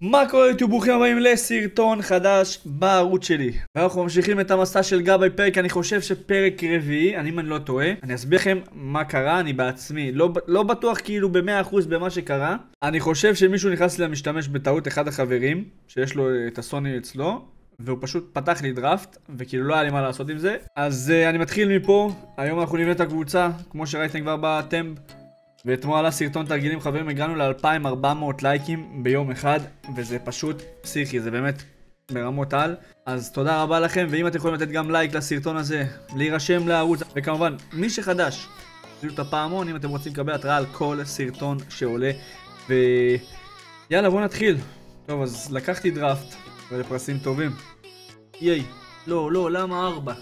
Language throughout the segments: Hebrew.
מה קורה יוטיוב? ברוכים הבאים לסרטון חדש בערוץ שלי. ואנחנו ממשיכים את המסע של גבאי פרק, אני חושב שפרק רביעי, אם אני לא טועה. אני אסביר לכם מה קרה, אני בעצמי לא בטוח כאילו ב100% במה שקרה. אני חושב שמישהו נכנס למשתמש בטעות אחד החברים, שיש לו את הסוני אצלו, והוא פשוט פתח לי דראפט, וכאילו לא היה לי מה לעשות עם זה. אז אני מתחיל מפה. היום אנחנו נבנה את הקבוצה, כמו שראיתם כבר בטמב. ואתמול עלה סרטון תרגילים חברים, הגענו ל-2400 לייקים ביום אחד, וזה פשוט פסיכי, זה באמת ברמות על. אז תודה רבה לכם, ואם אתם יכולים לתת גם לייק לסרטון הזה, להירשם לערוץ, וכמובן, מי שחדש, תראו את הפעמון אם אתם רוצים לקבל התראה על כל סרטון שעולה. ויאללה, בואו נתחיל. טוב, אז לקחתי דראפט, ולפרסים טובים. ייי, לא, למה 4?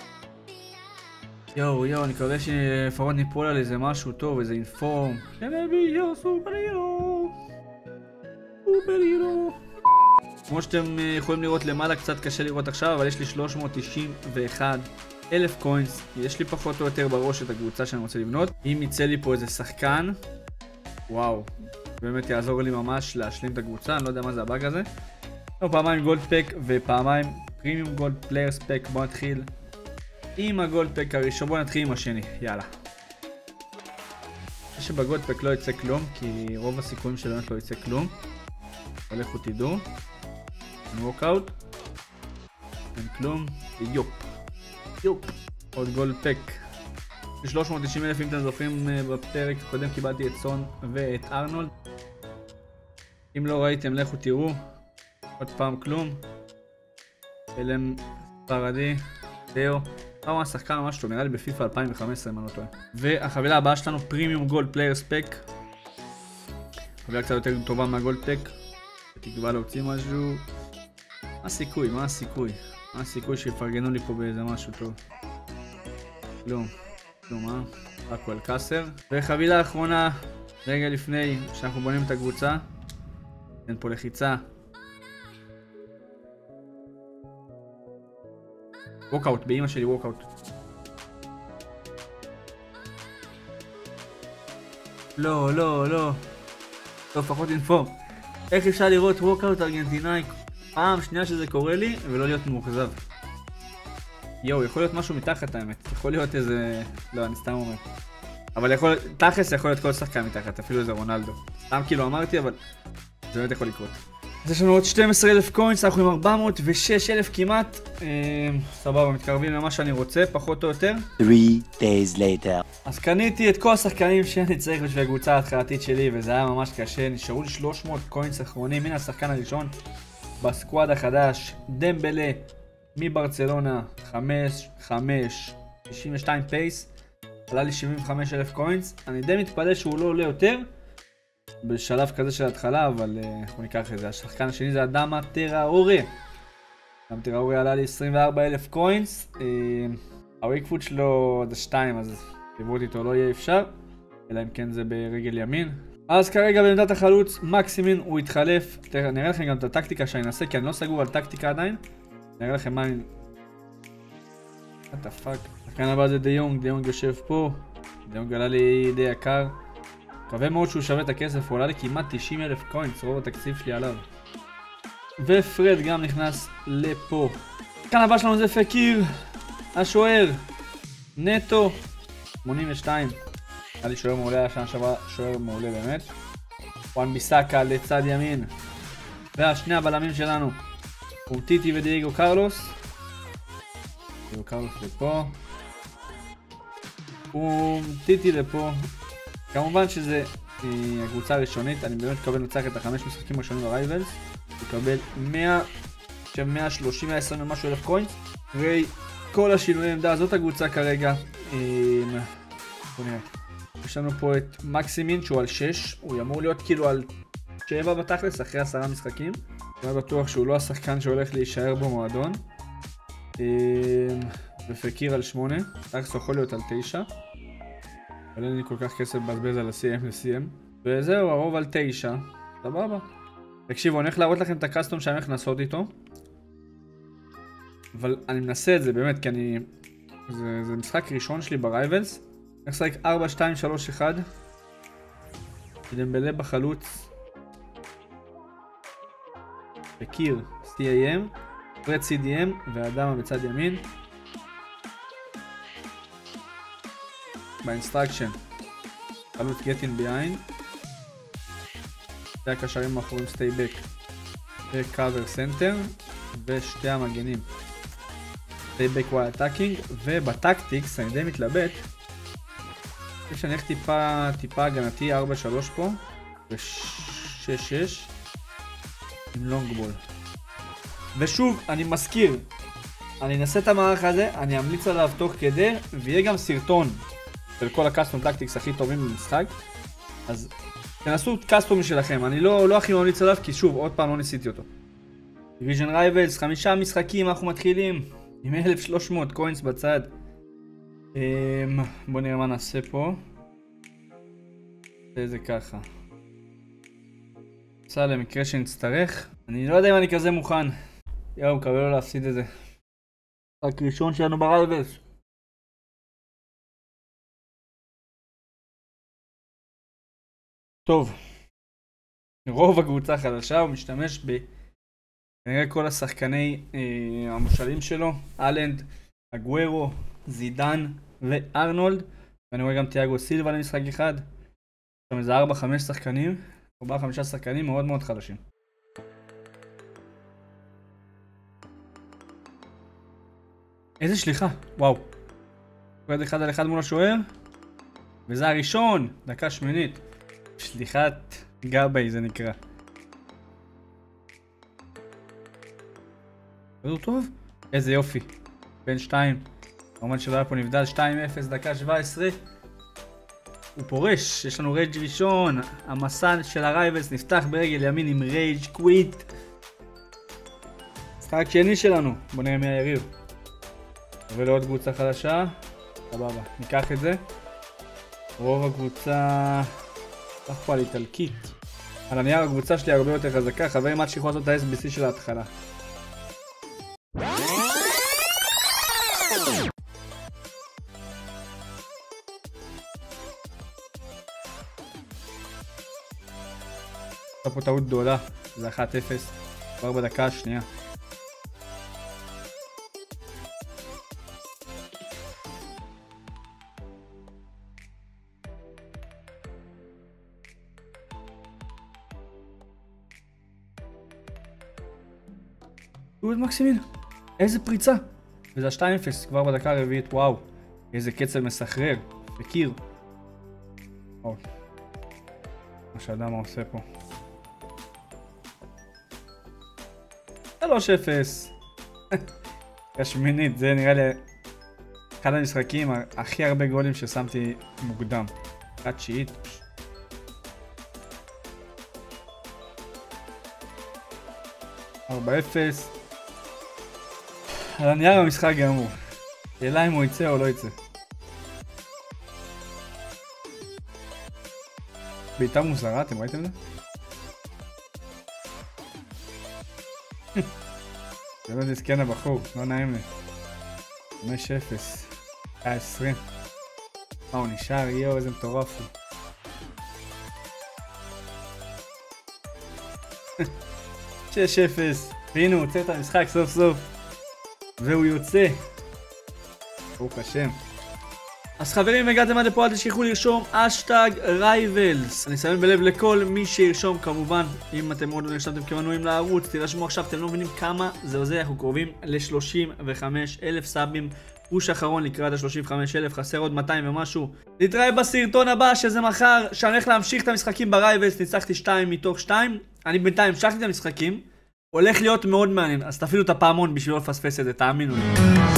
יואו, אני מקווה שלפחות ניפול על איזה משהו טוב, איזה אינפורם. סופר-הירו. כמו שאתם יכולים לראות למעלה, קצת קשה לראות עכשיו, אבל יש לי 391,000 קוינס. יש לי פחות או יותר בראש את הקבוצה שאני רוצה לבנות. אם יצא לי פה איזה שחקן, וואו, באמת יעזור לי ממש להשלים את הקבוצה, אני לא יודע מה זה הבאג הזה. פעמיים גולד פק ופעמיים פרימיום גולד פלייר ספק. בואו נתחיל עם הגולד פק הראשון, בואו נתחיל עם השני, יאללה. אני חושב שבגולד פק לא יצא כלום, כי רוב הסיכויים שבאמת לא יצא כלום. אבל לכו תדעו. אין ווקאוט. אין כלום. יופ. עוד גולד פק. 390,000 אם אתם זוכרים, בפרק הקודם קיבלתי את סון ואת ארנולד. אם לא ראיתם, לכו תראו. עוד פעם כלום. אלם פרדי. דאו. כמה השחקן ממש טוב, נראה לי בפיפה 2015 אם אני לא טועה. והחבילה הבאה שלנו פרימיום גולד פלייר ספק. חבילה קצת יותר טובה מהגולד פק. בתקווה להוציא משהו. מה הסיכוי שיפרגנו לי פה באיזה משהו טוב? כלום, רק על קאסר. וחבילה האחרונה, רגע לפני שאנחנו בונים את הקבוצה. אין פה לחיצה. ווקאוט, באמא שלי ווקאוט. לא. טוב, פחות אינפורם. איך אפשר לראות ווקאוט ארגנטינאי פעם שנייה שזה קורה לי ולא להיות מאוכזב? יואו, יכול להיות משהו מתחת האמת. יכול להיות איזה... לא, אני סתם אומר. אבל תכלס יכול להיות כל שחקן מתחת, אפילו איזה רונלדו. סתם כאילו אמרתי, אבל זה באמת יכול לקרות. אז יש לנו עוד 12,000 קוינס, אנחנו עם 406,000 כמעט. סבבה, מתקרבים למה שאני רוצה, פחות או יותר. 3 days later. אז קניתי את כל השחקנים שאני צריך בשביל הקבוצה ההתחלתית שלי, וזה היה ממש קשה. נשארו לי 300 קוינס אחרונים. הנה השחקן הראשון בסקוואד החדש, דמבלה מברצלונה, 92 פייס. עלה לי 75,000 קוינס. אני די מתפלא שהוא לא עולה יותר בשלב כזה של ההתחלה, אבל אנחנו ניקח את זה. השחקן השני זה אדמה טראורי. אדמה טראורי עלה לי 24,000 קוינס. הוויקפוט שלו זה 2, אז חיברות איתו לא יהיה אפשר, אלא אם כן זה ברגל ימין. אז כרגע בעמדת החלוץ מקסימין הוא התחלף. נראה לכם גם את הטקטיקה שאני אנסה, כי אני לא סגור על טקטיקה עדיין. נראה לכם מה אני... what the fuck. השחקן הבא זה דיונג יושב פה. דיונג עלה לי די יקר. מקווה מאוד שהוא שווה את הכסף, הוא עלה לי כמעט 90,000 קוינס, רוב התקציב שלי עליו. ופרד גם נכנס לפה. כאן הבא שלנו זה פקיר, השוער, נטו, 82. היה לי שוער מעולה, השנה שעברה שוער מעולה באמת. וואן ביסאקה לצד ימין. והשני הבלמים שלנו, אומטיטי ודייגו קרלוס. דייגו קרלוס לפה. אומטיטי לפה. כמובן שזה הקבוצה הראשונית, אני באמת מקבל לנצח את ה5 משחקים הראשונים ברייבלס. מקבל 130-120 ומשהו אלף קוינס. וכל השינויי עמדה, זאת הקבוצה כרגע. בוא נראה. יש לנו פה את מקסימין שהוא על 6. הוא אמור להיות כאילו על 7 בתכלס אחרי 10 משחקים. אני בטוח שהוא לא השחקן שהולך להישאר במועדון. ופקיר על 8. תכלס יכול להיות על 9. אבל אין לי כל כך כסף לבזבז על ה-CM ל-CM. וזהו, הרוב על 9. סבבה. תקשיבו, אני הולך להראות לכם את הקסטום שאני הולך לנסות איתו. אבל אני מנסה את זה באמת, כי אני... זה משחק ראשון שלי ברייבלס. אני הולך לשחק 4, 2, 3, 1. דמבלה בחלוץ. בקיר CAM, פרד CDM והאדמה בצד ימין. באינסטרקשן, חלוץ get in behind. שתי הקשרים האחוריים stay back ו-cover center ושתי המגנים stay back while attacking. ובטקטיקס אני די מתלבט, אני חושב שאני הולך טיפה הגנתי 4-3 פה ו-6-6 עם לונג בול. ושוב אני מזכיר, אני אנסה את המערך הזה, אני אמליץ עליו תוך כדי, ויהיה גם סרטון של כל הקאסטום טקטיקס הכי טובים במשחק, אז תנסו קאסטום שלכם. אני לא הכי ממליץ עליו כי שוב עוד פעם לא ניסיתי אותו. דיוויז'ן רייבלס, 5 משחקים, אנחנו מתחילים עם 1300 קוינס בצד. בוא נראה מה נעשה פה. זה ככה. נעשה למקרה שנצטרך. אני לא יודע אם אני כזה מוכן. יאו, מקווה לא להפסיד את זה. רק ראשון שלנו ברייבלס. טוב. רוב הקבוצה חדשה, הוא משתמש כנראה כל השחקני המושאלים שלו. אלנד, אגוארו, זידן וארנולד. ואני רואה גם תיאגו סילבה למשחק אחד. שם איזה 4-5 שחקנים. 4-5 שחקנים מאוד מאוד חדשים. איזה שליחה, וואו. פרד 1-1 מול השוער. וזה הראשון, דקה שמינית. שליחת גבי זה נקרא. זה טוב? איזה יופי. בין 2. כמובן שלא היה פה נבדל 2-0 דקה 17. הוא פורש, יש לנו רייג' ראשון. המסע של הרייבלס נפתח ברגל ימין עם רייג' קוויט. משחק שני שלנו, בוא נראה מי היריב. ולעוד קבוצה חדשה. סבבה, ניקח את זה. רוב הקבוצה הלך פה על איטלקית. על הנייר הקבוצה שלי הרבה יותר חזקה. חברים, עד שיכול לעשות את ה-SBC של ההתחלה. יש פה טעות גדולה, זה 1-0 כבר בדקה השנייה. תראו את מקסימין, איזה פריצה. וזה 2-0 כבר בדקה הרביעית, וואו. איזה קצב מסחרר, בקיר. וואו. מה שאדם עושה פה. 3-0. השמינית, זה נראה לי אחד המשחקים הכי הרבה גולים ששמתי מוקדם. אחת תשיעית. 4-0. על הנייר המשחק גמור. שאלה אם הוא יצא או לא יצא. בעיטה מוזרה, אתם ראיתם את זה? זה לא דיסקן הבחור, לא נעים לי. 5-0. 20. הוא נשאר, יאו, איזה מטורף הוא. 6-0. והנה הוא יוצא את המשחק סוף סוף. והוא יוצא. ברוך השם. אז חברים, הגעתם עד לפה, אל תשכחו לרשום #Rivals. אני אסיים בלב לכל מי שירשום, כמובן. אם אתם עוד לא נרשמתם כמנויים לערוץ, תירשמו עכשיו, אתם לא מבינים כמה זה עוזר. אנחנו קרובים ל-35,000 סאבים. פוש אחרון לקראת ה-35,000, חסר עוד 200 ומשהו. נתראה בסרטון הבא, שזה מחר, שאני הולך להמשיך את המשחקים ברייבלס. ניצחתי 2 מתוך 2. אני בינתיים המשכתי את המשחקים. הולך להיות מאוד מעניין, אז תפעילו את הפעמון בשביל לא לפספס את זה, תאמינו לי.